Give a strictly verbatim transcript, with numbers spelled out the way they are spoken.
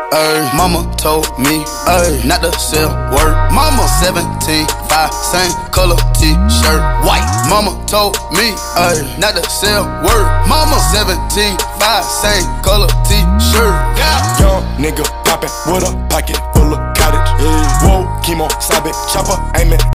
Ay, mama told me, ay, not to sell word. Mama seventeen, five, same color t-shirt, white. Mama told me, ay, not to sell word. Mama seventeen, five, same color t-shirt. Yeah. Young nigga poppin' with a pocket full of cottage. Yeah. Whoa, chemo, sobbing, chopper, aiming.